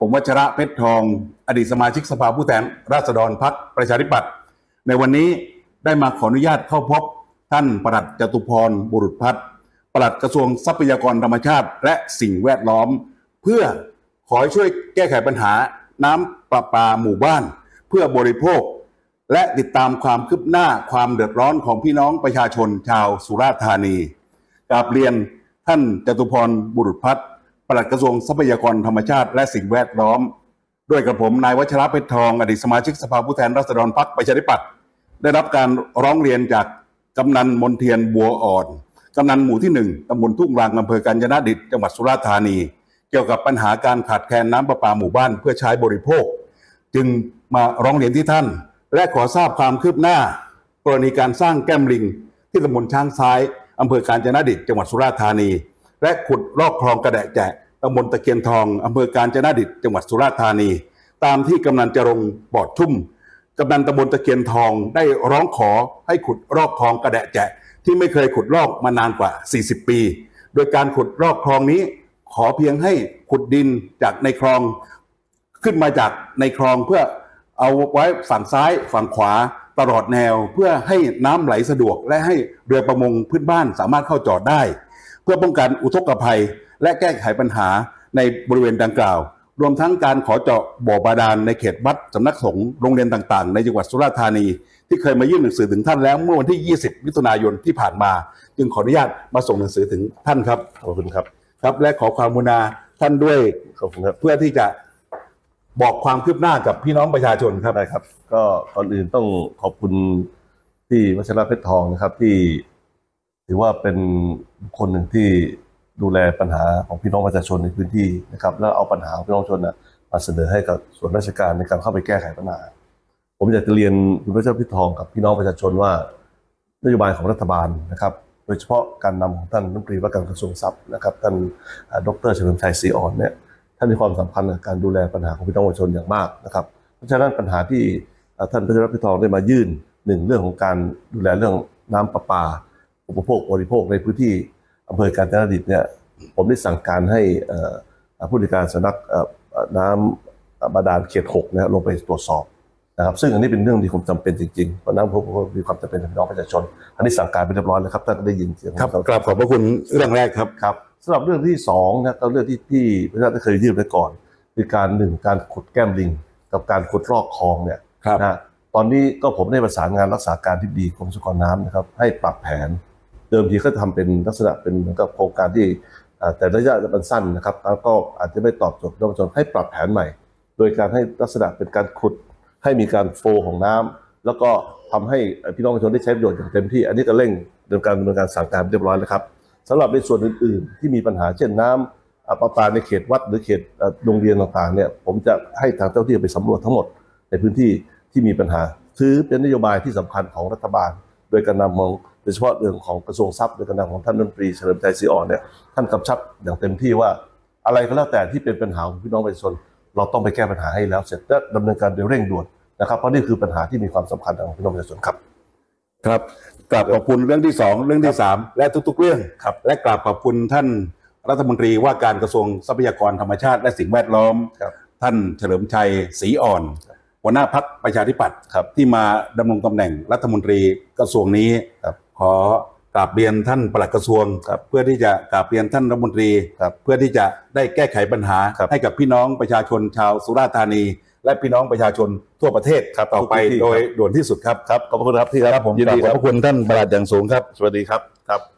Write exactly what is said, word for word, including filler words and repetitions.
ผมวัชระเพชรทองอดีตสมาชิกสภาผู้แทนราษฎรพรรคประชาธิปัตย์ในวันนี้ได้มาขออนุญาตเข้าพบท่านปลัดจตุพรบุรุษพัฒน์ปลัดกระทรวงทรัพยากรธรรมชาติและสิ่งแวดล้อมเพื่อขอให้ช่วยแก้ไขปัญหาน้ำประปาหมู่บ้านเพื่อบริโภคและติดตามความคืบหน้าความเดือดร้อนของพี่น้องประชาชนชาวสุราษฎร์ธานีกราบเรียนท่านจตุพรบุรุษพัฒน์ปลัดกระทรวงทรัพยากรธรรมชาติและสิ่งแวดล้อมด้วยกับผมนายวัชระเพชรทองอดีตสมาชิกสภาผู้แทนราษฎรพรรคประชาธิปัตย์ได้รับการร้องเรียนจากกำนันมนเทียนบัวอ่อนกำนันหมู่ที่หนึ่งตำบลทุ่งรางอำเภอกาญจนดิตจังหวัดสุราษฎร์ธานีเกี่ยวกับปัญหาการขาดแคลนน้ำประปาหมู่บ้านเพื่อใช้บริโภคจึงมาร้องเรียนที่ท่านและขอทราบความคืบหน้ากรณีการสร้างแก้มลิงที่ตำบลช้างซ้ายอำเภอกาญจนดิตจังหวัดสุราษฎร์ธานีและขุดลอกคลองกระแดะแจะตำบลตะเคียนทองอำเภอกาญจนดิตจังหวัดสุราษฎร์ธานีตามที่กำนันจรงค์ปอดชุ่มกำนันตำบลตะเคียนทองได้ร้องขอให้ขุดลอกคลองกระแดะแจะที่ไม่เคยขุดลอกมานานกว่าสี่สิบปีโดยการขุดลอกคลองนี้ขอเพียงให้ขุดดินจากในคลองขึ้นมาจากในคลองเพื่อเอาไว้ฝั่งซ้ายฝั่งขวาตลอดแนวเพื่อให้น้ำไหลสะดวกและให้เรือประมงพื้นบ้านสามารถเข้าจอดได้เพื่อป้องกันอุทกภัยและแก้ไขปัญหาในบริเวณดังกล่าวรวมทั้งการขอเจาะบ่อบาดาลในเขตวัดสำนักสงฆ์โรงเรียนต่างๆในจังหวัดสุราษฎร์ธานีที่เคยมายื่นหนังสือถึงท่านแล้วเมื่อวันที่ยี่สิบมิถุนายนที่ผ่านมาจึงขออนุญาตมาส่งหนังสือถึงท่านครับขอบคุณครับครับและขอความกรุณาท่านด้วยขอบคุณครับเพื่อที่จะบอกความคืบหน้ากับพี่น้องประชาชนครับได้ครับก็ก่อนอื่นต้องขอบคุณที่วัชระเพชรทองนะครับที่ถือว่าเป็นคนหนึ่งที่ดูแลปัญหาของพี่น้องประชาชนในพื้นที่นะครับแล้วเอาปัญหาของพี่น้องประชาชนมาเสนอให้กับส่วนราชการในการเข้าไปแก้ไขปัญหาผมอยากจะเรียนคุณวัชระเพชรทองกับพี่น้องประชาชนว่านโยบายของรัฐบาลนะครับโดยเฉพาะการนำของท่านรัฐมนตรีว่าการกระทรวงทรัพย์นะครับท่านดร.เฉลิมชัยศรีอ่อนเนี่ยท่านมีความสำคัญกับการดูแลปัญหาของพี่น้องประชาชนอย่างมากนะครับเพราะฉะนั้นปัญหาที่ท่านวัชระเพชรทองได้มายื่นหนึ่งเรื่องของการดูแลเรื่องน้ำประปาอุปโภคบริโภคในพื้นที่อำเภอกาญจนดิตเนี่ยผมได้สั่งการให้ผู้บริการสำนักน้ำบาดาลเขตหกนะลงไปตรวจสอบนะครับซึ่งอันนี้เป็นเรื่องที่ผมจำเป็นจริงๆเพราะน้ำมีความจำเป็นกับพี่น้องประชาชนอันนี้สั่งการไปเรียบร้อยแล้วครับท่านก็ได้ยินเสียงครับกราบขอบพระคุณเรื่องแรกครับครับสำหรับเรื่องที่สองนะก็เรื่องที่ที่พระเจ้าได้เคยยื่นไปก่อนคือการหนึ่งการขุดแก้มลิงกับการขุดลอกคลองเนี่ยนะตอนนี้ก็ผมได้ประสานงานรักษาการที่ดีกรมทรัพยากรน้ำนะครับให้ปรับแผนเดิมทีก็ทำเป็นลักษณะเป็นเหมือนกับโครงการที่แต่ระยะมันสั้นนะครับแล้วก็อาจจะไม่ตอบโจทย์พี่น้องประชาชนให้ปรับแผนใหม่โดยการให้ลักษณะเป็นการขุดให้มีการโฟลของน้ำแล้วก็ทำให้พี่น้องประชาชนได้ใช้ประโยชน์อย่างเต็มที่อันนี้ก็เร่งดำเนินการดำเนินการสั่งการเรียบร้อยแล้วครับสำหรับในส่วนอื่นๆที่มีปัญหาเช่นน้ำประปาในเขตวัดหรือเขตโรงเรียนต่างๆเนี่ยผมจะให้ทางเจ้าที่ไปสำรวจทั้งหมดในพื้นที่ที่มีปัญหาถือเป็นนโยบายที่สำคัญของรัฐบาลโดยการนำของโดยเฉพาะเรื่องของกระทรวงทรัพย์โดยการนำของท่านรัฐมนตรีเฉลิมชัยศรีอ่อนเนี่ยท่านกำชับอย่างเต็มที่ว่าอะไรก็แล้วแต่ที่เป็นปัญหาของพี่น้องประชาชนเราต้องไปแก้ปัญหาให้แล้วเสร็จและดำเนินการโดยเร่งด่วนนะครับเพราะนี่คือปัญหาที่มีความสำคัญของพี่น้องประชาชนครับครับกราบขอบคุณเรื่องที่สองเรื่องที่สามและทุกๆเรื่องครับและกราบขอบคุณท่านรัฐมนตรีว่าการกระทรวงทรัพยากรธรรมชาติและสิ่งแวดล้อมท่านเฉลิมชัยศรีอ่อนหัวหน้าพรรคประชาธิปัตย์ที่มาดำรงตำแหน่งรัฐมนตรีกระทรวงนี้ขอกราบเรียนท่านปลัดกระทรวงเพื่อที่จะกราบเรียนท่านรัฐมนตรีเพื่อที่จะได้แก้ไขปัญหาให้กับพี่น้องประชาชนชาวสุราษฎร์ธานีและพี่น้องประชาชนทั่วประเทศต่อไปโดยด่วนที่สุดครับครับขอบคุณครับที่ครับผมยินดีขอบพระคุณท่านปลัดอย่างสูงครับสวัสดีครับครับ